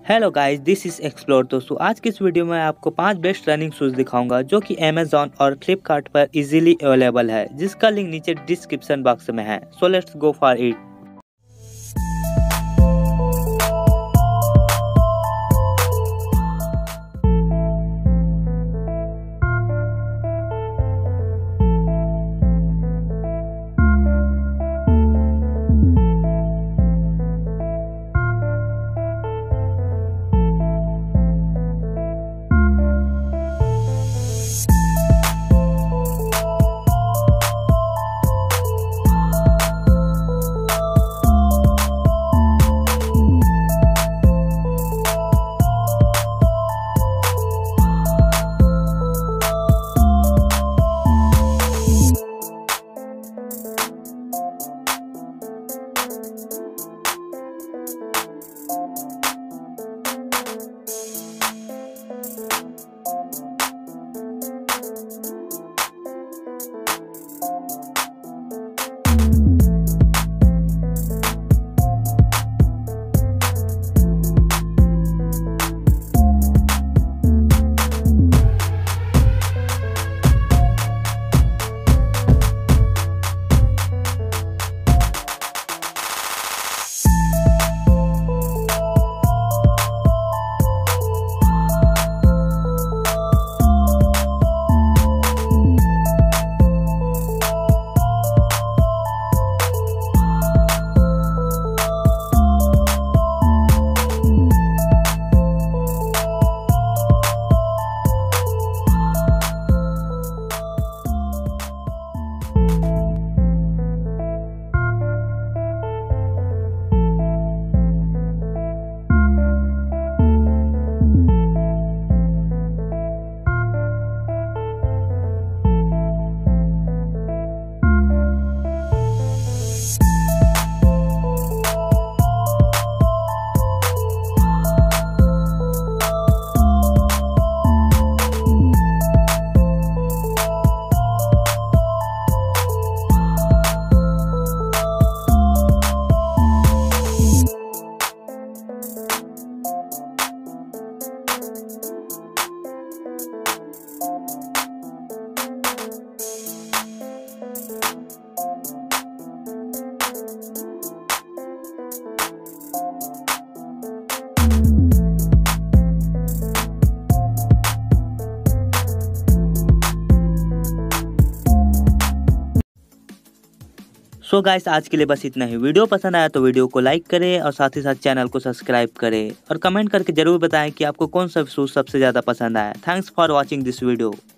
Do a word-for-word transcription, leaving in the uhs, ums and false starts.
Hello guys, this is explore Toshu. आज की इस वीडियो में आपको पांच बेस्ट रनिंग शूज दिखाऊंगा जो कि अमेजॉन और फ्लिपकार्ट पर इजीली अवेलेबल है, जिसका लिंक नीचे डिस्क्रिप्शन बॉक्स में है। So let's go for it. So so guys, आज के लिए बस इतना ही। वीडियो पसंद आया तो वीडियो को लाइक करें और साथ ही साथ चैनल को सब्सक्राइब करें और कमेंट करके जरूर बताएं कि आपको कौन सा शूज सबसे ज़्यादा पसंद आया। Thanks for watching this video.